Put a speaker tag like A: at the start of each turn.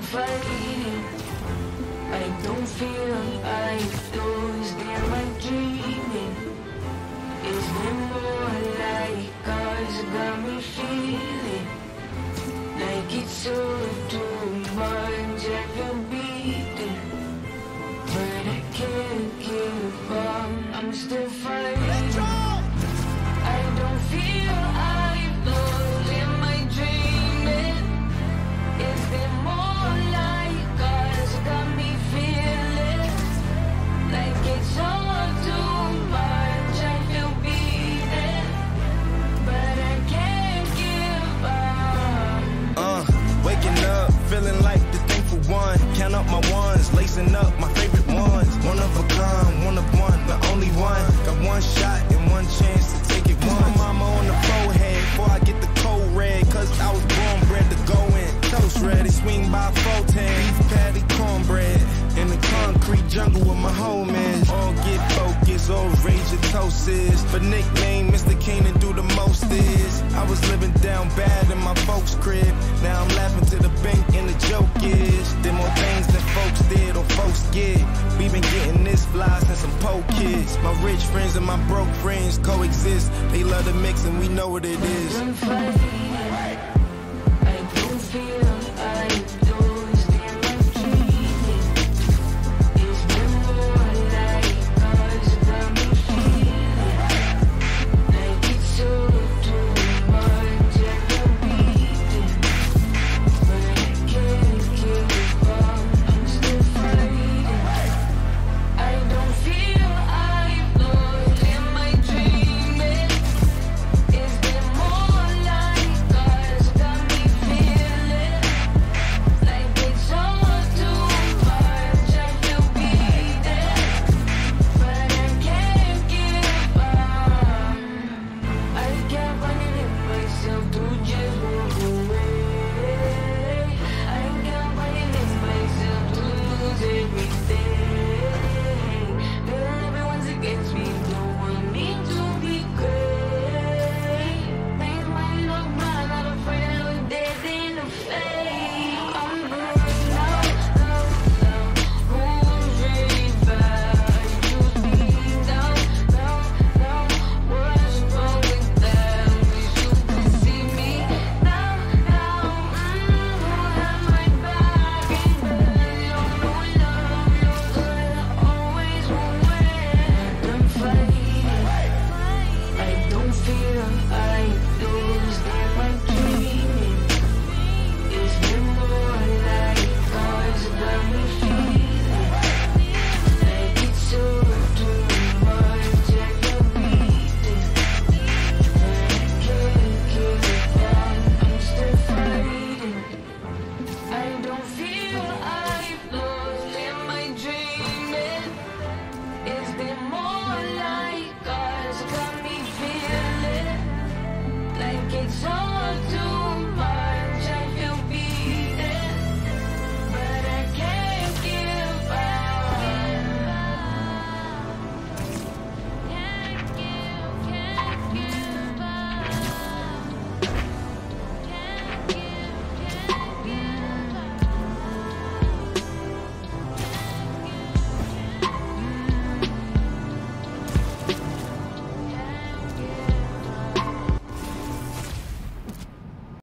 A: fighting. I don't feel like those damn I'm dreaming. Is there more like cause got me feeling like it's all too much. I feel beaten, but I can't give up. I'm still fighting. I don't feel I'm lost. Am I dreaming? Is there more like us? Got me feeling like it's all too much. I feel beaten, but I can't give up.
B: Waking up, feeling like the thankful one. Count up my ones, lacing up my favorite ones. One of a kind, one of one, the only one. Got one shot and one chance to take it one. My mama on the forehead before I get the cold red. Cause I was born bred to go in. Toast ready, swing by 410. Beef patty, cornbread. In the concrete jungle with my homies. All get focused, all rage your toast is. But nickname Mr. Keenan do the most is. I was living down bad in my folks' crib. Now I'm laughing to the bank and the joke is there more things that folks did or folks get. We been getting this fly since some poor kids. My rich friends and my broke friends coexist. They love the mix and we know what it is.
A: I'm fighting. I don't feel